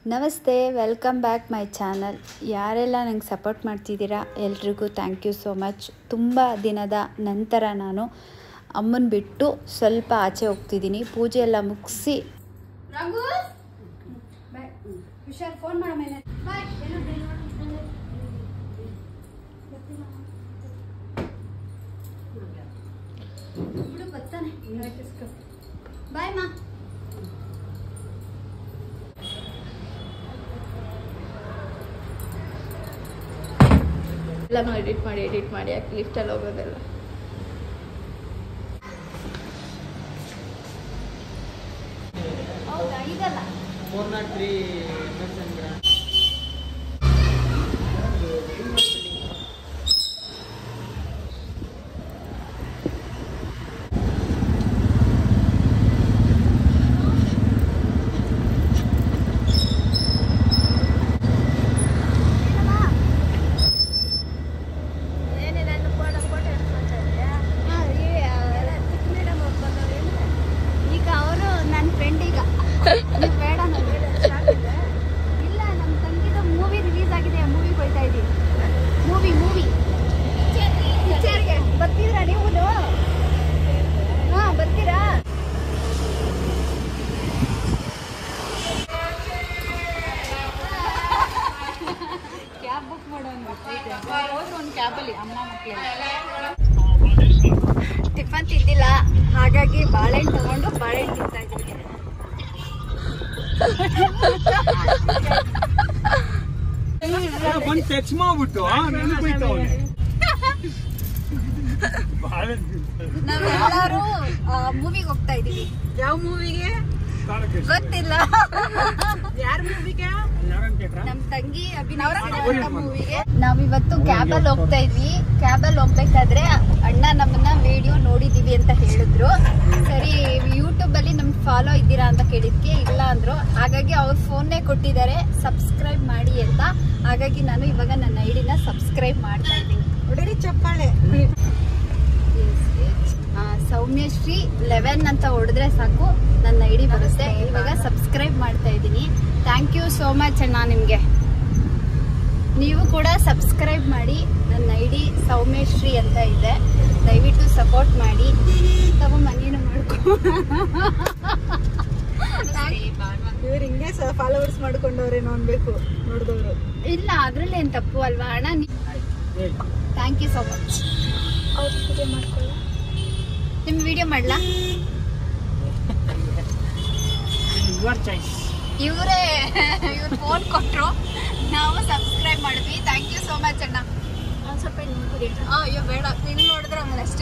ನಮಸ್ತೆ, welcome back my channel. ಯಾರೆಲ್ಲ ನಂಗೆ ಸಪೋರ್ಟ್ ಮಾಡ್ತಿದ್ದೀರಾ ಎಲ್ರಿಗೂ ಥ್ಯಾಂಕ್ ಯು ಸೋ ಮಚ್. ತುಂಬ ದಿನದ ನಂತರ ನಾನು ಅಮ್ಮನ ಬಿಟ್ಟು ಸ್ವಲ್ಪ ಆಚೆ ಹೋಗ್ತಿದ್ದೀನಿ. ಪೂಜೆ ಎಲ್ಲ ಮುಗಿಸಿ ಫೋನ್ ಮಾಡ ಬರ್ತಾನೆ. ಬಾಯ್ ಮಾ. ಎಲ್ಲನೂ ಎಡಿಟ್ ಮಾಡಿ ಯಾಕೆ ಲಿಫ್ಟಲ್ಲಿ ಹೋಗೋದೆಲ್ಲ. ಹೌದಾ, ಇದಲ್ಲ 403 ಬೇಡ ಇಲ್ಲ, ನಮ್ಮ ತಂಗಿದು ಮೂವಿ ರಿಲೀಸ್ ಆಗಿದೆ. ಮೂವಿ ಹೋಗ್ತಾ ಇದ್ದೀವಿ. ಮೂವಿ ಪಿಕ್ಚರ್ಗೆ ಬರ್ತೀರಾ ನೀವು? ಹಾಂ, ಬರ್ತೀರಾ? ಕ್ಯಾಬ್ ಬುಕ್ ಮಾಡೋಣ. ಒಂದು ಕ್ಯಾಬಲ್ಲಿ ಅಮ್ಮ ಮಕ್ಕಳು ಟಿಫನ್ ತಿಂದಿಲ್ಲ, ಹಾಗಾಗಿ ಬಾಳೆಹಣ್ಣು ತಗೊಂಡು ಬಾಳೆಹಣ್ಣು ತಿಂತಾ ಇದ್ದೀವಿ. ಒಂದು ಟಚ್ ಮಾಡ್ಬಿಟ್ಟು ನಾವೆಲ್ಲರೂ ಮೂವಿಗೆ ಹೋಗ್ತಾ ಇದೀವಿ. ಯಾವ ಮೂವಿಗೆ ಗೊತ್ತಿಲ್ಲ. ಯಾರ ಮೂವಿಗೆ? ನಮ್ ತಂಗಿ ಮೂವಿಗೆ. ನಾವಿವತ್ತು ಕ್ಯಾಬಲ್ಲಿ ಹೋಗ್ತಾ ಇದ್ವಿ. ಕ್ಯಾಬಲ್ಲಿ ಹೋಗ್ಬೇಕಾದ್ರೆ ಅಣ್ಣ ನಮ್ಮನ್ನ ವಿಡಿಯೋ ನೋಡಿದೀವಿ ಅಂತ ಹೇಳಿದ್ರು. ಸರಿ, ಯೂಟ್ಯೂಬ್ ಅಲ್ಲಿ ನಮ್ಗೆ ಫಾಲೋ ಇದ್ದೀರಾ ಅಂತ ಕೇಳಿದ್ಕೆ ಇಲ್ಲ ಅಂದ್ರು. ಹಾಗಾಗಿ ಅವ್ರ ಫೋನ್ನೇ ಕೊಟ್ಟಿದ್ದಾರೆ ಸಬ್ಸ್ಕ್ರೈಬ್ ಮಾಡಿ ಅಂತ. ಹಾಗಾಗಿ ನಾನು ಇವಾಗ ನನ್ನ ಐಡಿನ ಸಬ್ಸ್ಕ್ರೈಬ್ ಮಾಡ್ತಾ ಇದ್ದೀನಿ. ಹೊಡರಿ ಚಪ್ಪಾಳೆ. ಸೌಮ್ಯಶ್ರೀ 11 ಅಂತ ಹೊಡೆದ್ರೆ ಸಾಕು ನನ್ನ ಐಡಿ ಬರುತ್ತೆ. ಇವಾಗ ಸಬ್ಸ್ಕ್ರೈಬ್ ಮಾಡ್ತಾ ಇದ್ದೀನಿ. ಥ್ಯಾಂಕ್ ಯು ಸೋ ಮಚ್ ಅಣ್ಣ. ನಿಮಗೆ ನೀವು ಕೂಡ ಸಬ್ಸ್ಕ್ರೈಬ್ ಮಾಡಿ. ನನ್ನ ಐಡಿ ಸೌಮ್ಯಶ್ರೀ ಅಂತ ಇದೆ. ದಯವಿಟ್ಟು ಸಪೋರ್ಟ್ ಮಾಡಿ. ಮನೇನು ಮಾಡ್ಕೊ. ಇವ್ರು ಹಿಂಗೆ ಫಾಲೋವರ್ಸ್ ಮಾಡ್ಕೊಂಡವ್ರೇನೋ ಅನ್ಬೇಕು ನೋಡಿದವರು. ಇಲ್ಲ, ಅದ್ರಲ್ಲಿ ಏನು ತಪ್ಪು ಅಲ್ವಾ ಅಣ್ಣ? Thank you so much. ನಿಮ್ ವಿಡಿಯೋ ಮಾಡ್ಲಾ? ಇವ್ರು ಫೋನ್ ಕೊಟ್ರು, ನಾವು ಸಬ್ಸ್ಕ್ರೈಬ್ ಮಾಡಿದ್ವಿ. ಥ್ಯಾಂಕ್ ಯು ಸೋ ಮಚ್ ಅಣ್ಣ. ಸ್ವಲ್ಪ ಅಯ್ಯೋ ಬೇಡ, ಇಲ್ಲಿ ನೋಡಿದ್ರೆ ಆಮೇಲೆ ಅಷ್ಟೇ.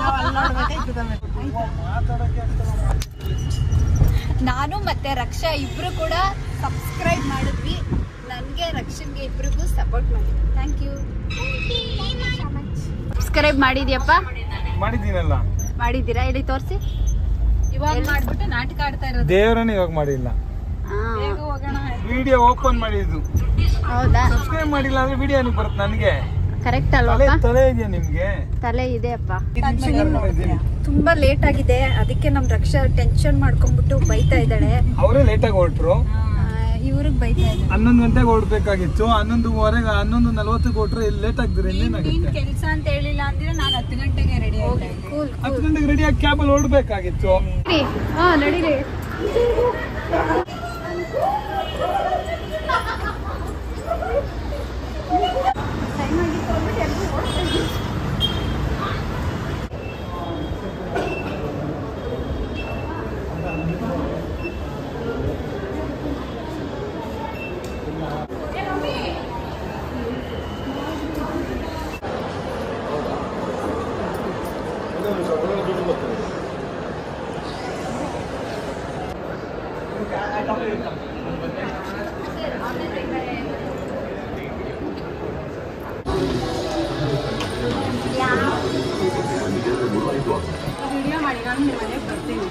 ನಾನು ಮತ್ತೆ ರಕ್ಷಾ ಇಬ್ರು ಕೂಡ ಸಬ್ಸ್ಕ್ರೈಬ್ ಮಾಡಿದ್ವಿ. ನನಗೆ ರಕ್ಷನ್ಗೆ ಇಬ್ರಿಗೂ ಸಪೋರ್ಟ್ ಮಾಡಿದ್ವಿ. Thank you. ಸಬ್ಸ್ಕ್ರೈಬ್ ಮಾಡಿದ್ಯಪ್ಪ? ಮಾಡಿದ್ದೀನಲ್ಲ. ಮಾಡಿದ್ದೀರಾ? ಇಲ್ಲಿ ತೋರಿಸಿ. ಇವಾಗ ಮಾಡ್ಬಿಟ್ಟು ನಾಟಕ ಆಡ್ತಾ ಇರೋದು. ದೇವರನ್ನ ಇವಾಗ ಮಾಡಿಲ್ಲ. ಬೇಗ ಹೋಗೋಣ. ವಿಡಿಯೋ ಓಪನ್ ಮಾಡಿದ್ದು. ಹೌದಾ? ಸಬ್ಸ್ಕ್ರೈಬ್ ಮಾಡಿಲ್ಲ ಅಂದ್ರೆ ವಿಡಿಯೋ ಬರುತ್ತೆ ನನಗೆ. ಕರೆಕ್ಟ್ ಅಲ್ವಾ? ತಲೆ ಇದೆಯಾ ನಿಮ್ಗೆ? ತಲೆ ಇದೆ ಅಪ್ಪ. ತುಂಬಾ ಲೇಟ್ ಆಗಿದೆ, ಅದಕ್ಕೆ ನಮ್ ರಕ್ಷಾ ಟೆನ್ಷನ್ ಮಾಡ್ಕೊಂಡ್ಬಿಟ್ಟು ಬೈತಾ ಇದ್ದಾಳೆ. ಅವರೇ ಲೇಟ್ ಆಗಿ ಹೊರಟ್ರು. ಇವ್ರಿಗೆ ಬೈತಾ ಇದ್ದಾರೆ. 11 ಗಂಟೆಗೆ ಹೊರಡ್ಬೇಕಾಗಿತ್ತು. 11:15 11:40 ಹೊರಟ್ರೆ ಲೇಟ್ ಆಗ್ತಾರೆ. ಏನಾಗುತ್ತೆ ಕೆಲಸ ಅಂತ ಹೇಳಿಲ್ಲ ಅಂದ್ರೆ ನಾನು 10 ಗಂಟೆಗೆ ರೆಡಿ ಆಗಿ 10 ಗಂಟೆಗೆ ರೆಡಿ ಆಗಿ ಕ್ಯಾಬಲ್ಲಿ ಹೊರಡ್ಬೇಕಾಗಿತ್ತು. ಹಾ, ನಡೀರಿ. ವಿಡಿಯೋ ಮಾಡಿ ನಾನು ನಿಮ್ಮ ಮನೆಗೆ ಬರ್ತೀನಿ.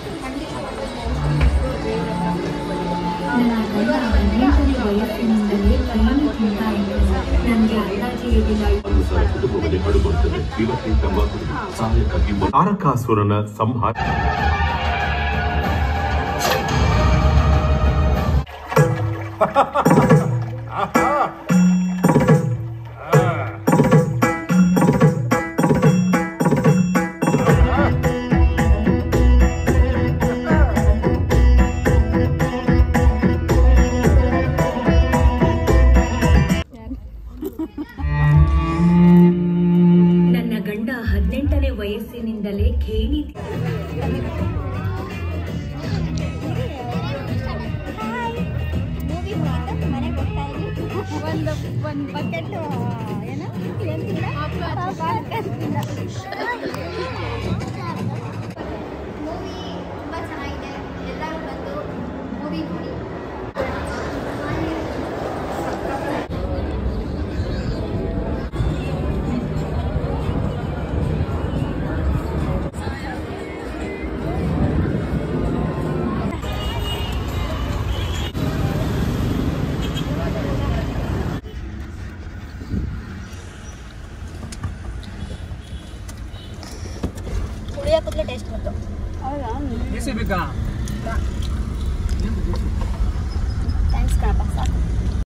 ವಯಸ್ಸಿನಿಂದಲೇ ಕೈಯನ್ನು ತಿಂತಾ ಇದ್ದೇನೆ. ನನಗೆ ಅಂದಾಜು ಇರಲಿಲ್ಲ. ಕುಟುಂಬದಲ್ಲಿ ಹರಡುವಂತದ್ದು ಇವತ್ತೇ ತಂಬಾಕು ಸಹಾಯಕ್ಕಾಗಿ ತಾರಕಾಸುರನ ಸಂಹಾರ. ನನ್ನ ಗಂಡ 18ನೇ ವಯಸ್ಸಿನಿಂದಲೇ ಖೇಣಿ ಒಂದು ಬಕೆಟ್ ಏನು ಮೂವಿ ತುಂಬ ಚೆನ್ನಾಗಿದೆ, ಎಲ್ಲರೂ ಬಂದು ಮೂವಿ ನೋಡಿ. ಪುಳಿಯೋಗರೆ ಟೇಸ್ಟ್ ಬಂತು. ಬಿಸಿ ಬೇಕಾ? ಥ್ಯಾಂಕ್ಸ್ ಕಣಪ್ಪ, ಸಾಕು.